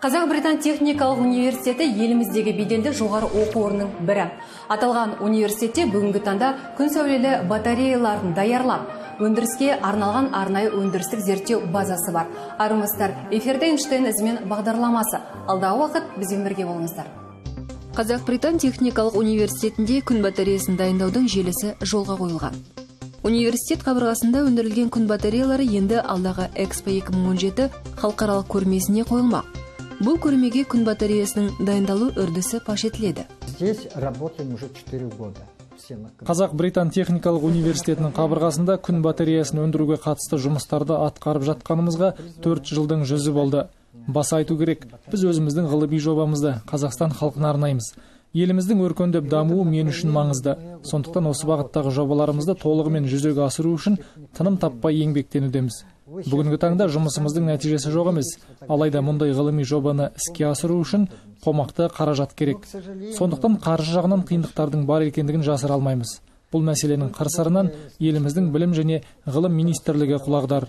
Қазақ-Британ техникалық университеті еліміздегі беделді жоғары оқу орнының бірі. Аталған университетте бүгінгі таңда күн сәулелі батареяларын даярлап, өндіріске арналған арнайы өндірістік зерттеу базасы бар. Армысыздар, эфирде Эйнштейн ізімен бағдарламасы. Алдағы уақыт бізбен бірге болыңыздар. Қазақ-Британ техникалық университетінде күн батареясын дайындаудың желісі жолға қойылған. Университет қабырғасында өндірілген күн батареялары енді алдағы Экспо 2017 халықаралық көрмесіне қойылмақ. Бұл көрмеге күн батареясының дайындалу үрдісі паш етіледі. Здесь работаем уже 4 года. Қазақ-Британ техникалық университетінің қабырғасында күн батареясын өндіруге қатысты жұмыстарды атқарып жатқанымызға 4 жылдың жүзі болды. Баса айту керек, біз өзіміздің ғылыми жобамызды Қазақстан халқына арнаймыз. Еліміздің өркендеп дамуы мен үшін маңызды. Сондықтан осы бағыттағы жобаларымызды толығымен жүзеге асыру үшін тыным таппай еңбектенудеміз. Бүгінгі таңда жұмысымыздың нәтижесі жоқ емес, алайда мұндай ғылыми жобаны іске асыру үшін қомақты қаражат керек. Сондықтан қаржы жағынан қиындықтардың бар екендігін жасыра алмаймыз. Бұл мәселенің қыр-сырынан еліміздің білім және ғылым министрлігі құлағдар.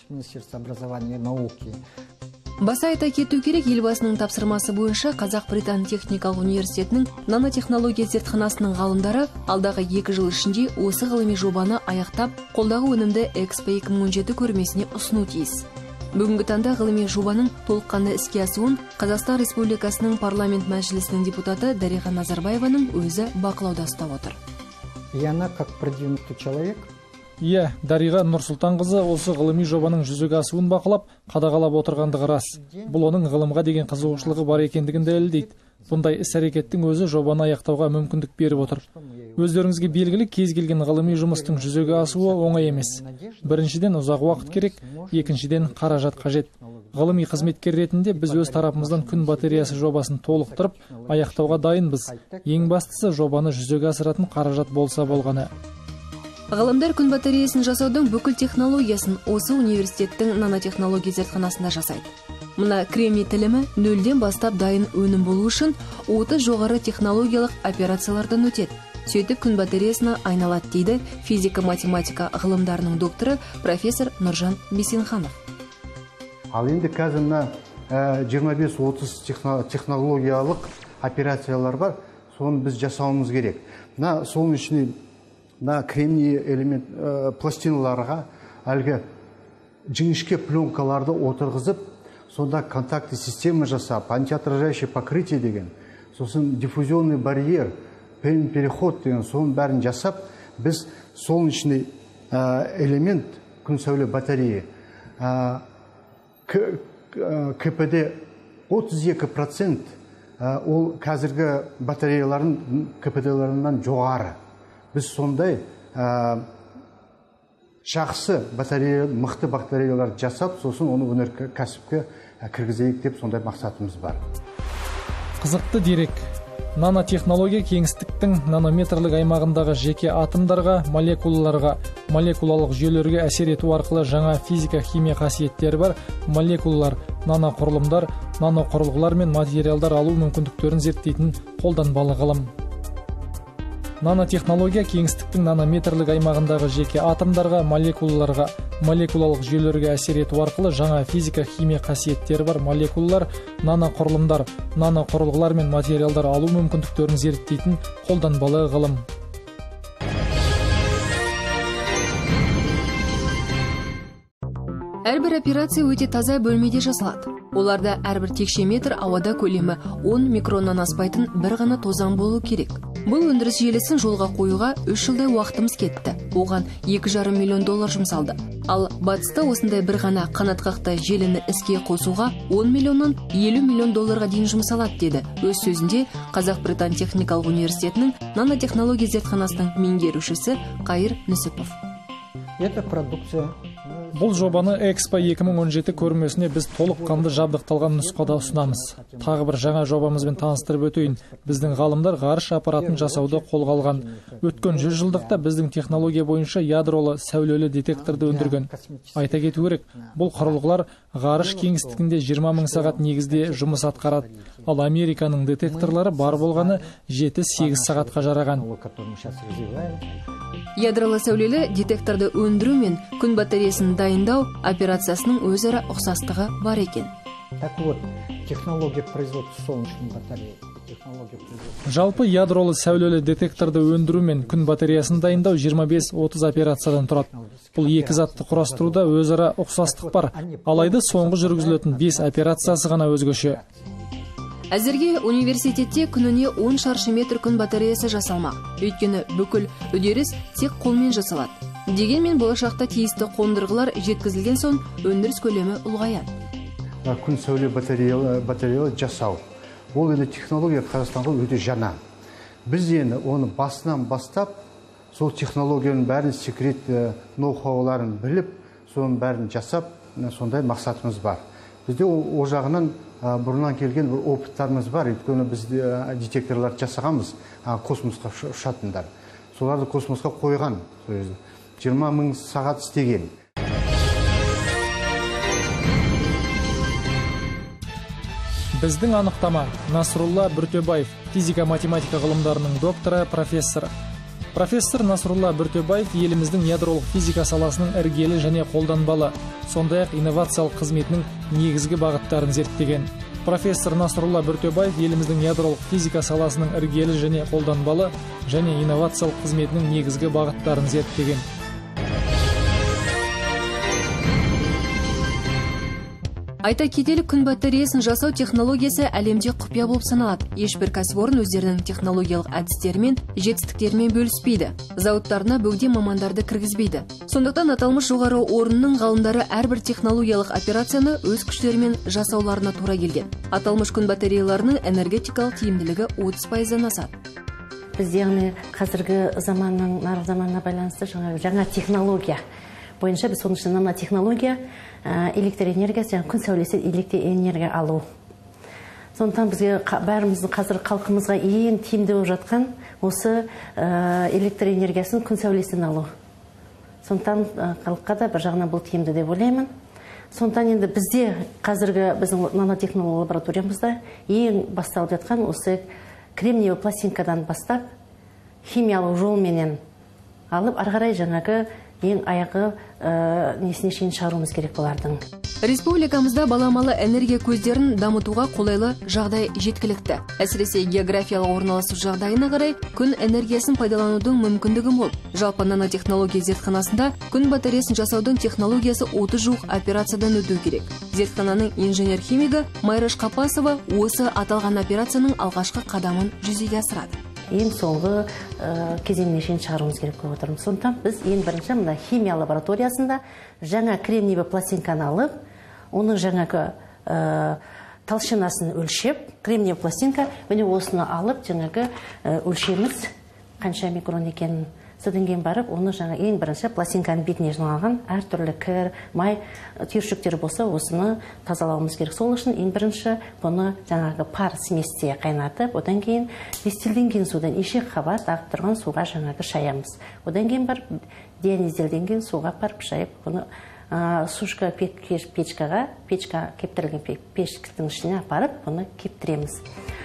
Баса айта кету керек, елбасының тапсырмасы бойынша Қазақ-Британ техникалық университетінің нанотехнология зертханасының ғалымдары алдағы 2 жыл ішінде осы ғылыми жобаны аяқтап, қолдағы өнімді Экспо 2017 көрмесіне ұсыну тиіс. Бүгінгі таңда ғылыми жобаның толыққанды іске асуын Қазақстан Республикасының парламент мәжілісінің депутаты Дариға Назарбаеваның өзі бақылауда ұстап отыр. И она как продвинутый человек. Дариға Нұрсұлтанқызы осы ғылыми жобаның жүзеге асуын бақылап, қадағалап отырғандығы рас. Бұл оның ғылымға деген қызығушылығы бар екендігін дәлелдейді. Бұндай іс-әрекеттің өзі жобаны аяқтауға мүмкіндік беріп отыр. Өздеріңізге белгілі, кез келген ғылыми жұмыстың жүзеге асуы оңай емес. Біріншіден ұзақ уақыт керек, екіншіден қаражат қажет. Ғылыми қызметкер ретінде біз өз тарапымыздан күн батареясы жобасын толықтырып, аяқтауға дайынбыз. Ең бастысы жобаны жүзеге асыратын қаражат болса болғаны. Ғалымдар күн батареясын жасаудың бүкіл технологиясын осы университеттің нанотехнология зертханасында жасайды. Мұна кремний тілімі нөлден бастап дайын өнім болу үшін 30 жоғары технологиялық операциялардан өтеді. Сөйтіп күн батареясына айналады дейді физика-математика ғылымдарының докторы профессор Нұржан Бесенханов. Ал енді қазір 25-30 технологиялық операциялар бар, соны біз жасауымыз керек. Соның ішіне кремний элемент пластиналарға әлгі жіңішке пленкаларды отырғызып, сонда контактты система жасап, антиотражающее покрытие деген, сосын диффузионный барьер, переход деген, соның бәрін жасап, біз солнечный элемент күн сәуле батарея КПД 32%, ол қазіргі батареялардың КПД-ларынан жоғары. Біз сондай жақсы батарея, мықты батареялар жасап, сосын оны өнеркәсіпке кіргізейік деп сондай мақсатымыз бар. Қызықты дерек. Нанотехнология кеңістіктің нанометрлік аймағындағы жеке атомдарға, молекулаларға, молекулалық жүйелерге әсер ету арқылы жаңа физика-химия қасиеттері бар молекулалар, наноқұрылымдар, наноқұрылғылар мен материалдар алу мүмкіндіктерін зерттейтін қолданбалы ғылым. Нанотехнология кеңістіктің нанометрлік аймағындағы жеке атомдарға, молекулаларға, молекулалық жүйелерге әсер ету арқылы жаңа физика-химия қасиеттері бар молекулалар, наноқұрылымдар, наноқұрылғылар мен материалдар алу мүмкіндіктерін зерттейтін қолданбалы ғылым. Әрбір операция өте таза бөлмеде жасалады. Оларда әрбір текше метр ауада көлемі 10 микроннан аспайтын бір ғана тозаң болу керек. Бұл өндіріс желісін жолға қоюға 3 жылдай уақытымыз кетті. Оған $2,5 миллион жұмсалды. Ал батыста осындай бір ғана қанатқақты желіні іске қосуға 10 миллионнан $50 миллион дейін жұмсалады деді өз сөзінде Қазақ-Британ техникалық университетінің нанотехнология зертханасының меңгерушісі Қайыр Нүсіпов. Это продукция. Бұл жобаны Экспо 2017 көрмесіне біз толыққанды жабдықталған нұсқада ұсынамыз. Тағы бір жаңа жобамызбен таныстырып өтейін. Біздің ғалымдар ғарыш аппаратын жасауды қолға алған. Өткен 100 жылдықта біздің технология бойынша ядролы сәулелі детекторды өндірген. Айта кету керек, бұл құрылғылар ғарыш кеңістігінде 20 мың сағат негізде жұмыс атқарады. Ал Американың детекторлары бар болғаны 7-8 сағатқа жараған. Ядролы сәулелі детекторды өндіру мен күн батареясын дайындау операциясының өзара ұқсастығы бар екен. Так вот, технология производства солнечной батареи, технология производства... Жалпы ядролы сәулелі детекторды өндіру мен күн батареясын дайындау 25-30 операциядан тұрады. Бұл екі затты құрастыруда өзара ұқсастық бар, алайда соңғы жүргізілетін 5 операциясы ғана өзгеше. Әзірге университетте күніне 10 шаршы метр күн батареясы жасалмақ. Өйткені бүкіл үдеріс тек қолмен жасалады. Дегенмен болашақта тиісті қондырғылар жеткізілген соң өндіріс көлемі ұлғаяды. Күн сәуле батареялар жасау. Ол енді технология Қазақстанға өте жаңа. Біз енді оны басынан бастап, сол технологияның бәрін секрет ноу-хауларын біліп, соның бәрін жасап, сондай мақсатымыз бар. Бізде о жағынан бұрыннан келген бір опыттарымыз бар. Өйткені біз детекторлар жасағанбыз, космосқа ұшатындар. Соларды космосқа қойған, 20 мың сағат істеген. Біздің анықтама Насрулла Бүртебаев, физика-математика ғылымдарының докторы, профессор. Профессор Насрулла Бүртебаев еліміздің ядролық физика саласының іргелі және қолданбалы, сондай-ақ инновациялық қызметінің негізгі бағыттарын зерттеген. Профессор Насрулла Бүртебаев еліміздің ядролық физика саласының іргелі және қолданбалы және инновациялық қызметінің негізгі бағыттарын зерттеген. Айта кетелік, күн батареясын жасау технологиясы әлемде құпия болып саналады. Ешбір кәсіпорын өздерінің технологиялық әдістерімен, жетістіктерімен бөліспейді. Зауыттарына бөгде мамандарды кіргізбейді. Сондықтан аталмыш жоғары орынның ғалымдары әрбір технологиялық операцияны өз күштерімен жасауларына тура келген. Аталмыш күн батареяларының энергетикалық тиімділігі 30%-нан асады. Біз яғни қазіргі заманның, нарық заманына байланысты жаңа технология бойынша біз соның ішінде технология электроэнергиясы, күн сәулесі электроэнергия алу. Сондықтан бізге бәріміздің қазір халқымызға ең тиімді болып жатқан осы электроэнергиясын күн сәулесін алу. Сондықтан халыққа да бір жағынан бұл тиімді деп ойлаймын. Сондықтан енді бізде қазіргі біздің нанотехнология лабораториямызда ең басталып жатқан осы кремниевый пластинкадан бастап химиялық жолменен алып, ары қарай жаңағы ең аяғы несіне шейін шығаруымыз керек болардың. Республикамызда баламалы энергия көздерін дамытуға қолайлы жағдай жеткілікті. Әсіресе географиялық орналасу жағдайына қарай күн энергиясын пайдаланудың мүмкіндігі мол. Жалпы нанотехнология зертханасында күн батареясын жасаудың технологиясы 30 жуық операциядан өту керек. Зертхананың инженер-химигі Майраш Қапасова осы аталған операцияның алғашқы қадамын жүзеге асырады. Ең соңғы кезеңіне шейін шығаруымыз керек болып отырмыз. Сондықтан біз ең бірінші мына химия лабораториясында жаңа кремниевый пластинканы алып, оның жаңағы толщинасын өлшеп, кремниевый пластинка, және осыны алып, жаңағы өлшеміз қанша микрон екенін, содан кейін барып, оны жаңа ең бірінші пластинканың бетіне жиналған әртүрлі кір, май, түйіршіктер болса, осыны тазалауымыз керек. Сол үшін ең бірінші бұны жаңағы пар сместе қайнатып, одан кейін дистилденген судан неше қабат ағып тұрған суға жаңағы шаямыз. Одан кейін барып дионизделген суға барып шайып, бұны сушка печкаға, печка кептірілген пештің ішіне апарып, бұны кептіреміз.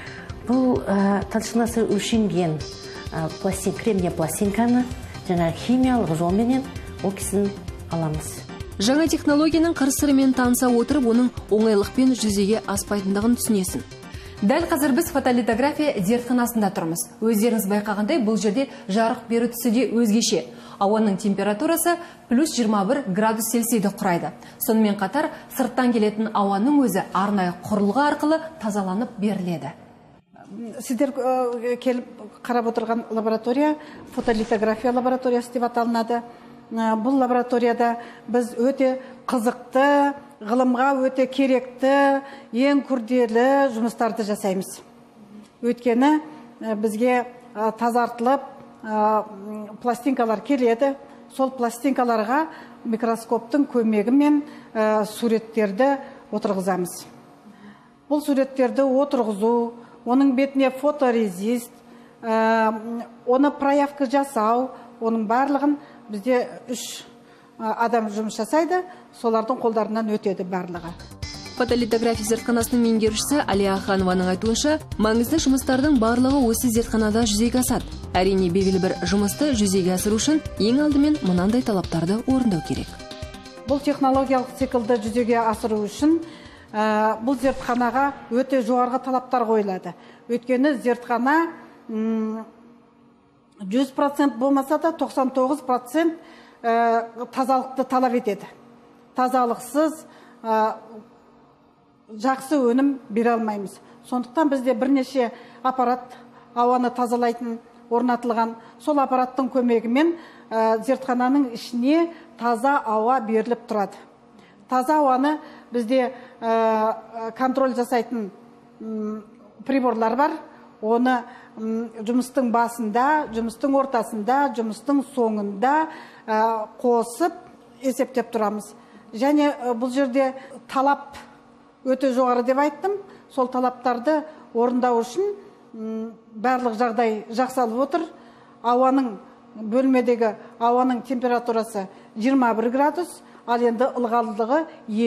Бұл толщинасы өлшенген кремния пластинканы жаңа химиялық жолменен окисін аламыз. Жаңа технологияның қыр-сырымен таныса отырып, оның оңайлықпен жүзеге аспайтындығын түсінесің. Дәл қазір біз фотолитография зертханасында тұрмыз. Өздеріңіз байқағандай, бұл жерде жарық беру түсі де өзгеше. Ауаның температурасы +21 градус Цельсийді құрайды. Сонымен қатар, сырттан келетін ауаның өзі арнайы құрылғы арқылы тазаланып беріледі. Сіздер келіп қарап отырған лаборатория фотолитография лабораториясы деп аталынады. Бұл лабораторияда біз өте қызықты, ғылымға өте керекті, ең күрделі жұмыстарды жасаймыз. Өйткені бізге тазартылып пластинкалар келеді. Сол пластинкаларға микроскоптың көмегімен суреттерді отырғызамыз. Бұл суреттерді отырғызу, оның бетіне фоторезист, оны проявка жасау, оның барлығын бізде 3 адам жұмыс жасайды, солардың қолдарынан өтеді барлығы. Фотолитография зертханасының меңгерушісі Алия Ханованың айтуынша, маңызды жұмыстардың барлығы осы зертханада жүзеге асады. Әрине, белгілі бір жұмысты жүзеге асыру үшін ең алдымен мынандай талаптарды орындау керек. Бұл технологиялық циклды жүзеге асыру үшін бұл зертханаға өте жоғарғы талаптар қойылады. Өйткені зертхана 100% болмаса да 99% тазалықты талап етеді. Тазалықсыз жақсы өнім бере алмаймыз. Сондықтан бізде бірнеше аппарат ауаны тазалайтын орнатылған. Сол аппараттың көмегімен зертхананың ішіне таза ауа беріліп тұрады. Таза ауаны бізде контроль жасайтын приборлар бар. Оны жұмыстың басында, жұмыстың ортасында, жұмыстың соңында қосып есептеп тұрамыз. Және бұл жерде талап өте жоғары деп айттым. Сол талаптарды орындау үшін барлық жағдай жақсалып отыр. Бөлмедегі ауаның температурасы 21 градус, ал енді ылғалдылығы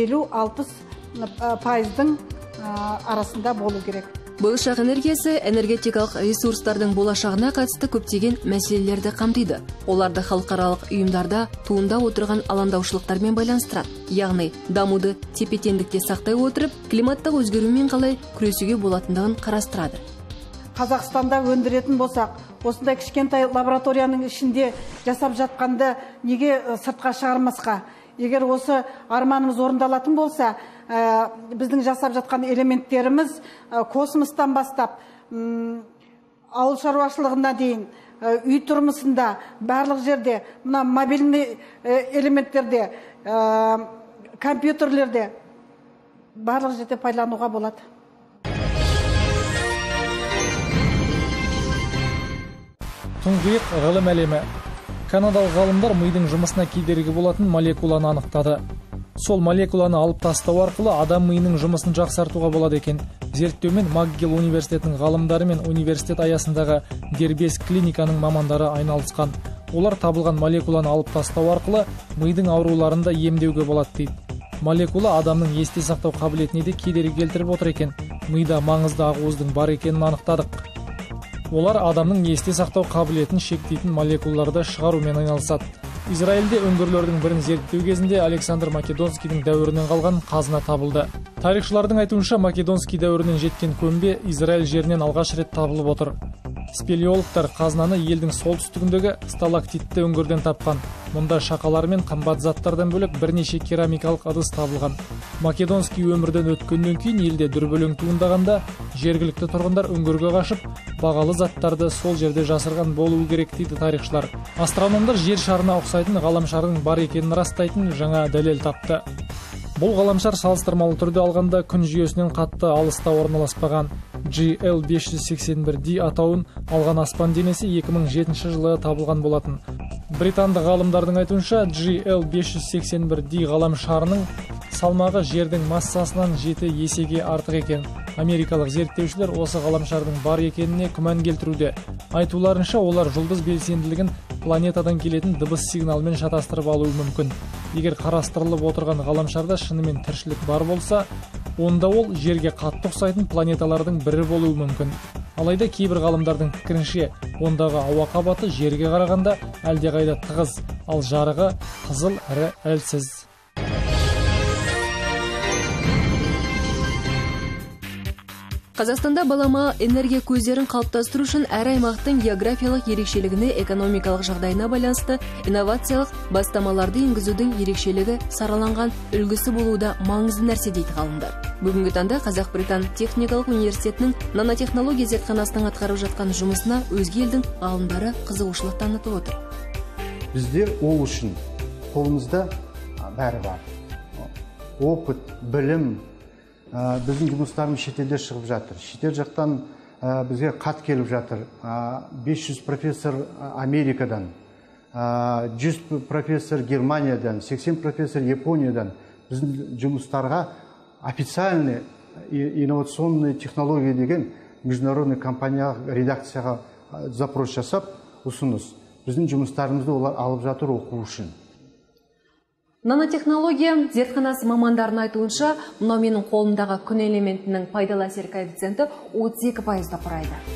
50-60% арасында болу керек. Болашақ энергиясы энергетикалық ресурстардың болашағына қатысты көптеген мәселелерді қамтиды. Оларды халықаралық ұйымдарда туында отырған алаңдаушылықтармен байланыстырады. Яғни, дамуды тепе-теңдікте сақтай отырып, климаттық өзгерумен қалай күресуге болатындығын қарастырады. Қазақстанда өндіретін болсақ, осындай кішкентай лабораторияның ішінде жасап жатқанды неге сыртқа шығармасқа? Егер осы арманымыз орындалатын болса, біздің жасап жатқан элементтеріміз космостан бастап, ауыл шаруашылығына дейін, үй тұрмысында, барлық жерде, мына мобильный элементтерде, компьютерлерде, барлық жерде пайдалануға болады. Тұңғиық ғылым әлемі. Канадалық ғалымдар мидың жұмысына кедергі болатын молекуланы анықтады. Сол молекуланы алып тастау арқылы адам миының жұмысын жақсартуға болады екен. Зерттеумен МакГилл университетінің ғалымдары мен университет аясындағы дербес клиниканың мамандары айналысқан. Олар табылған молекуланы алып тастау арқылы мидың ауруларында емдеуге болады дейді. Молекула адамның есте сақтау қабілетіне де кедергі келтіріп отыр екен. Мида маңызды ақуыздың бар екенін анықтадық. Олар адамның есте сақтау қабілетін шектейтін молекулаларды шығарумен айналысады. Израильде үңгірлердің бірін зерттеу кезінде Александр Македонскийдің дәуірінен қалған қазына табылды. Тарихшылардың айтуынша Македонский дәуірінен жеткен көмбе Израиль жерінен алғаш рет табылып отыр. Спелеологтар қазынаны елдің солтүстігіндегі сталактитті үңгірден тапқан. Мұнда шақалар мен қымбат заттардан бөлек бірнеше керамикалық ыдыс табылған. Македонский өмірден өткеннен кейін елде дүрбелең туындағанда жергілікті тұрғындар үңгірге қашып, бағалы заттарды сол жерде жасырған болуы керек дейді тарихшылар. Астрономдар жер шарына ұқсайтын ғаламшардың бар екенін растайтын жаңа дәлел тапты. Бұл ғаламшар салыстырмалы түрде алғанда күн жүйесінен қатты алыста орналаспаған. GL581d атауын алған аспан денесі 2007 жылы табылған болатын. Британдық ғалымдардың айтуынша GL581d ғаламшарының салмағы жердің массасынан 7 есеге артық екен. Америкалық зерттеушілер осы ғаламшардың бар екеніне күмән келтіруде. Айтуларынша, олар жұлдыз белсенділігін планетадан келетін дыбыс сигналмен шатастырып алуы мүмкін. Егер қарастырылып отырған ғаламшарда шынымен тіршілік бар болса, онда ол жерге қатты ұқсайтын планеталардың бірі болуы мүмкін. Алайда кейбір ғалымдардың пікірінше, ондағы ауа қабаты жерге қарағанда әлдеқайда тығыз, ал жарығы қызыл әрі әлсіз. Қазақстанда балама энергия көздерін қалыптастыру үшін әр аймақтың географиялық ерекшелігіне, экономикалық жағдайына байланысты инновациялық бастамаларды енгізудің ерекшелігі сараланған үлгісі болуда маңызды нәрсе дейді ғалымдар. Бүгінгі таңда Қазақ-Британ техникалық университетінің нанотехнология зертханасының атқарып жатқан жұмысына өзге елдің ғалымдары қызығушылық танытып отыр. Бізде ол үшін қолымызда бәрі бар. Опыт, білім, біздің жұмыстарымыз шетелде шығып жатыр. Шетел жақтан бізге хат келіп жатыр. 500 профессор Америкадан, 100 профессор Германиядан, 80 профессор Япониядан біздің жұмыстарға официальный инновационные технологии деген международный компанияға, редакцияға запрос жасап, ұсыныс. Біздің жұмыстарымызды олар алып жатыр оқу үшін. Нанотехнология зертханасы мамандарының айтуынша, мынау менің қолымдағы күн элементінің пайдалы әсер коэффициенті 32%-ды құрайды.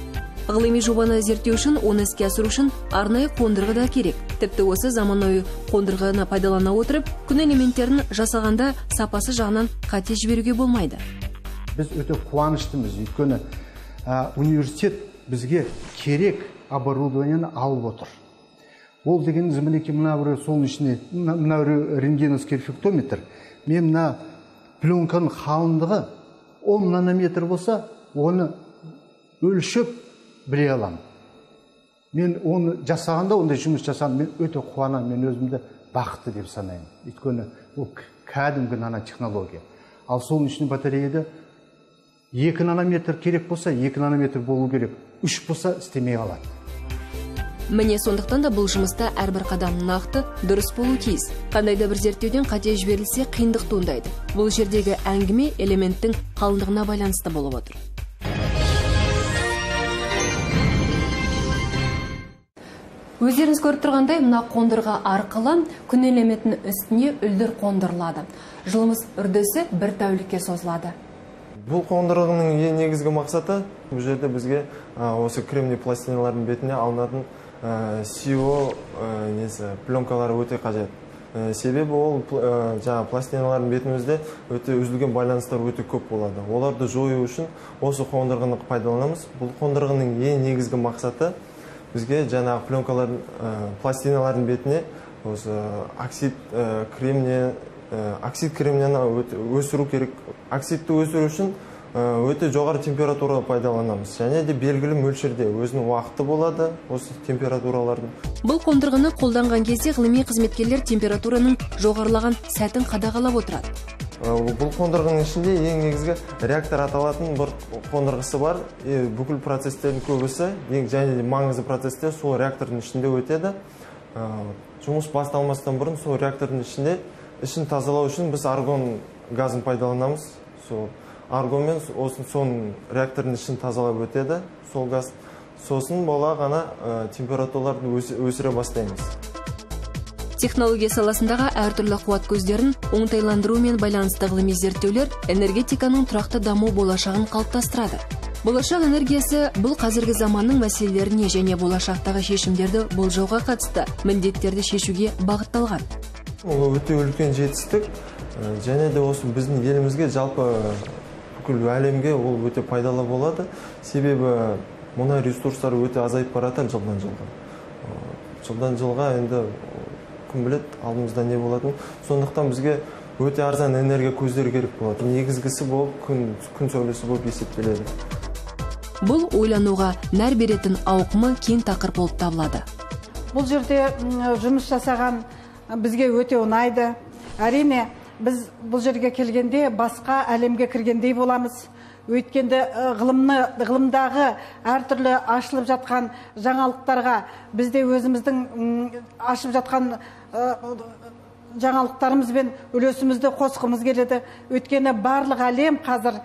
Ғылыми жобаны зерттеу үшін, оны іске асыру үшін арнайы қондырғы да керек. Тіпті осы заманауи қондырғыны пайдалана отырып, күн элементтерін жасағанда сапасы жағынан қате жіберуге болмайды. Біз өте қуаныштымыз, өйткені университет бізге керек оборудованияны алып отыр. Ол дегеніміз мінеки мына бір солнечный, мына бір рентгеновский рефлектометр. Мен мына пленканың қалыңдығы 10 нанометр болса, оны өлшеп біле аламын. Мен оны жасағанда, ондай жұмыс жасағанда, мен өте қуанамын, мен өзімді бақытты деп санаймын. Өйткені ол кәдімгі нанотехнология. Ал солнечный батареяда 2 нанометр керек болса, 2 нанометр болу керек. 3 болса істемей қалады. Міне сондықтан да бұл жұмыста әрбір қадам нақты, дұрыс болу тиіс. Қандай да бір зерттеуден қате жіберілсе қиындық туындайды. Бұл жердегі әңгіме элементтің қалыңдығына байланысты болып отыр. Өздеріңіз көріп тұрғандай, мына қондырғы арқылы күн элементінің үстіне үлдір қондырылады. Жылымыз үрдісі бір тәулікке созылады. Бұл қондырғының ең негізгі мақсаты бұл жерде бізге осы кремний пластиналардың бетіне алынатын CO пленкалары өте қажет. Себебі ол пластиналардың бетімізде өте үзілген байланыстар өте көп болады. Оларды жою үшін осы қондырғыны пайдаланамыз. Бұл қондырғының ең негізгі мақсаты бізге жаңағы пленкалардың пластиналардың бетіне осы оксид кремнияны өсіру керек. Оксидті өсіру үшін өте жоғары температура пайдаланамыз. Және де белгілі мөлшерде өзінің уақыты болады осы температуралардың. Бұл қондырғыны қолданған кезде ғылыми қызметкерлер температураның жоғарылаған сәтін қадағалап отырады. Бұл қондырғының ішінде ең негізгі реактор аталатын бір қондырғысы бар. Бүкіл процестердің көбісі, және де маңызды процестер сол реактордың ішінде өтеді. Жұмыс басталмастан бұрын сол реактордың ішінде ішін тазалау үшін біз аргон газын пайдаланамыз. Сол аргонмен соның реактордың ішін тазалап өтеді. Сол газ сосын бола ғана температураларды өсіре бастаймыз. Технология саласындағы әртүрлі қуат көздерін оңтайландырумен байланысты ғылыми зерттеулер энергетиканың тұрақты даму болашағын қалыптастырады. Болашақ энергиясы бұл қазіргі заманның мәселелеріне және болашақтағы шешімдерді болжауға қатысты міндеттерді шешуге бағытталған. Ол өте үлкен жетістік, және де осы біздің елімізге, жалпы бүкіл әлемге ол өте пайдалы болады. Себебі мұнай ресурстары өте азайып барады жылдан жылға. Жылдан жылға енді кім білет алдымызда не болатын. Сондықтан бізге өте арзан энергия көздері керек болады. Негізгісі болып күн сәулесі болып есептеледі. Бұл ойлануға нәр беретін ауқымы кең тақырып болып табылады. Бұл жерде жұмыс жасаған бізге өте ұнайды. Әрине, біз бұл жерге келгенде басқа әлемге кіргендей боламыз. Өйткенде ғылымдағы әртүрлі ашылып жатқан жаңалықтарға бізде өзіміздің ашып жатқан жаңалықтарымызбен үлесімізді қосқымыз келеді. Өйткені барлық әлем қазір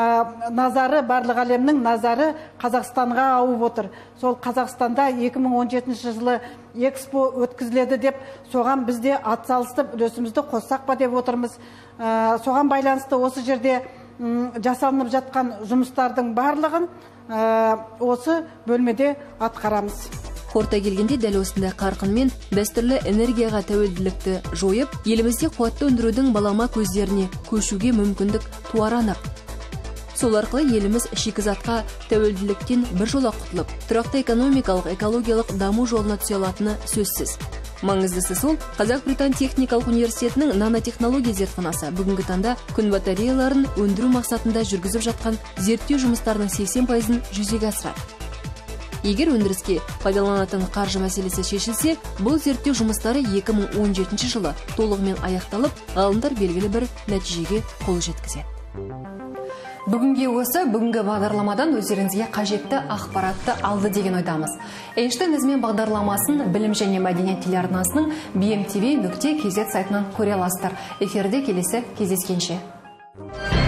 барлық әлемнің назары Қазақстанға ауып отыр. Сол Қазақстанда 2017 жылы экспо өткізіледі деп, соған бізде атсалысып үлесімізді қоссақ па деп отырмыз. Соған байланысты осы жерде жасалынып жатқан жұмыстардың барлығын осы бөлмеде атқарамыз. Қорыта келгенде дәл осындай қарқынмен дәстүрлі энергияға тәуелділікті жойып, елімізде қуатты өндірудің балама көздеріне көшуге мүмкіндік туары анық. Сол арқылы еліміз шикізатқа тәуелділіктен біржола құтылып, тұрақты экономикалық, экологиялық даму жолына түсе алатыны сөзсіз. Маңыздысы сол, Қазақ-Британ техникалық университетінің нанотехнология зертханасы бүгінгі таңда күн батареяларын өндіру мақсатында жүргізіп жатқан зерттеу жұмыстарының 80%-ын жүзеге асырады. Егер өндіріске пайдаланатын қаржы мәселесі шешілсе, бұл зерттеу жұмыстары 2017 жылы толығымен аяқталып, ғалымдар белгілі бір нәтижеге қол жеткізеді. Бүгінгі бағдарламадан өздеріңізге қажетті ақпаратты алды деген ойдамыз. Эйнштейн ізімен бағдарламасын білім және мәдениет телеарнасының bmtv.kz сайтынан көре аласыздар. Эфирде келесі кездескенше.